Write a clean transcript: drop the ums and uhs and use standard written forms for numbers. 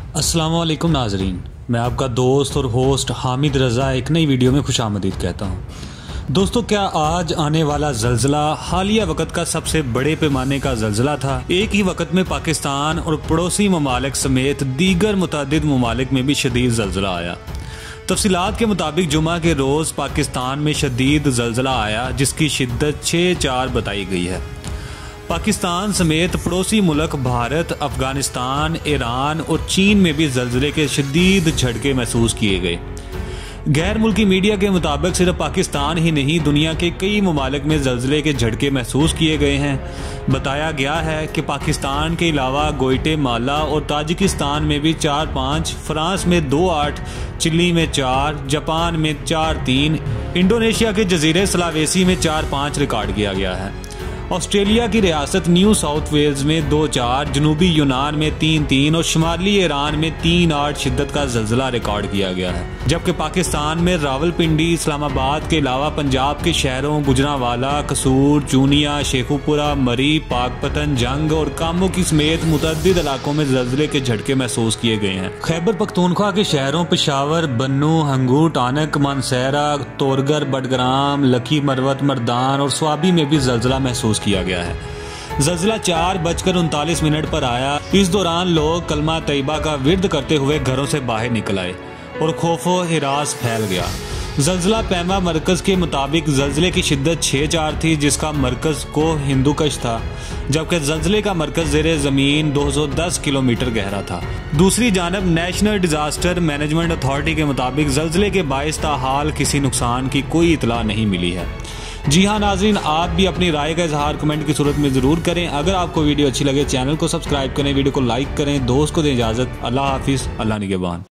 अस्सलाम वालेकुम नाजरीन, मैं आपका दोस्त और होस्ट हामिद रज़ा एक नई वीडियो में खुशामदीद कहता हूँ। दोस्तों, क्या आज आने वाला जल्जला हालिया वक्त का सबसे बड़े पैमाने का जल्जला था? एक ही वक्त में पाकिस्तान और पड़ोसी ममालिक समेत दीगर मुतअद्दिद ममालिक में भी शदीद जल्जला आया। तफसीलात के मुताबिक जुमा के रोज़ पाकिस्तान में शदीद जल्जला आया जिसकी शिद्दत 6.4 बताई गई है। पाकिस्तान समेत पड़ोसी मुल्क भारत, अफगानिस्तान, ईरान और चीन में भी जल्जले के शदीद झटके महसूस किए गए। गैर मुल्की मीडिया के मुताबिक सिर्फ पाकिस्तान ही नहीं, दुनिया के कई ममालिक में जल्जले के झटके महसूस किए गए हैं। बताया गया है कि पाकिस्तान के अलावा ग्वाटेमाला और ताजिकिस्तान में भी 4-5, फ्रांस में 2-8, चिली में 4, जापान में 4-3, इंडोनेशिया के जजीरे सलावेसी में 4-5 रिकॉर्ड किया गया है। ऑस्ट्रेलिया की रियासत न्यू साउथ वेल्स में 2-4, जनूबी यूनान में 3-3 और शुमाली ईरान में 3-8 शिद्दत का जल्जला रिकॉर्ड किया गया है। जबकि पाकिस्तान में रावलपिंडी, इस्लामाबाद के अलावा पंजाब के शहरों गुजरांवाला, कसूर, चूनिया, शेखुपुरा, मरी, पाकपतन, जंग और कामों की समेत मुतअद्दिद इलाकों में जल्जले के झटके महसूस किए गए हैं। खैबर पख्तूनख्वा के शहरों पेशावर, बन्नू, हंगू, टानक, मानसहरा, तोरगर, बडग्राम, लकी, मरवत, मर्दान और स्वाबी में भी जल्जला महसूस किया गया है। जल्जला 4:39 पर आया। इस दौरान लोग कलमा तैयबा का विर्द करते हुए घरों से बाहर निकल आए और खौफो हिरास फैल गया। जल्जला पैमा मरकज के मुताबिक जल्जले की शिद्दत 6.4 थी जिसका मरकज को हिंदूकश था, जबकि जल्जले का मरकज ज़ेरे ज़मीन 210 किलोमीटर गहरा था। दूसरी जानब नेशनल डिजास्टर मैनेजमेंट अथॉरिटी के मुताबिक जल्जले के बाइस ताहाल किसी नुकसान की कोई इतला नहीं मिली है। जी हाँ नाजरीन, आप भी अपनी राय का इजहार कमेंट की सूरत में ज़रूर करें। अगर आपको वीडियो अच्छी लगे चैनल को सब्सक्राइब करें, वीडियो को लाइक करें, दोस्त को दें इजाज़त। अल्लाह हाफिज़, अल्लाह निगहबान।